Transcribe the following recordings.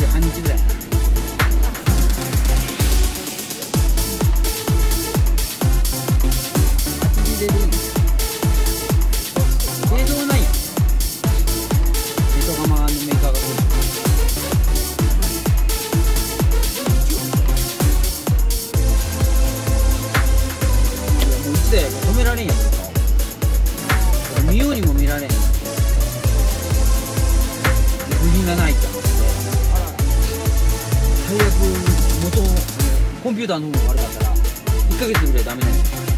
時半日ぐらい。8時でいい。映像ないやん。江戸川のメーカーが来る。いやもういつで止められんやん。見ようにも見られん。部品がないって話で、最悪コンピューターの方が悪かったら1ヶ月ぐらいダメなんですよ。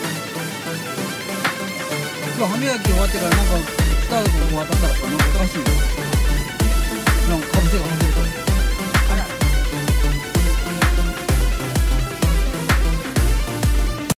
歯磨き終わってからなんか蓋がこう当たったらなんかおかしいよ。